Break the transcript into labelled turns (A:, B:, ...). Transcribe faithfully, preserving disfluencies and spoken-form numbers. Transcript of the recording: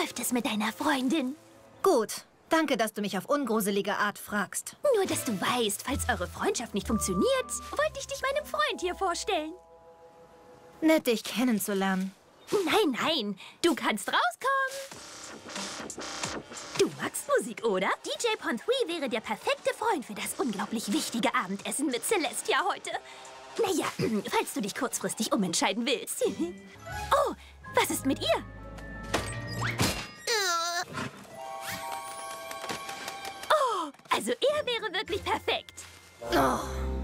A: läuft es mit deiner Freundin?
B: Gut. Danke, dass du mich auf ungruselige Art fragst.
A: Nur, dass du weißt, falls eure Freundschaft nicht funktioniert, wollte ich dich meinem Freund hier vorstellen.
B: Nett, dich kennenzulernen.
A: Nein, nein, du kannst rauskommen. Du magst Musik, oder? D J Pon drei wäre der perfekte Freund für das unglaublich wichtige Abendessen mit Celestia heute. Naja, falls du dich kurzfristig umentscheiden willst. Oh, was ist mit ihr? Oh, also er wäre wirklich perfekt.
B: Oh.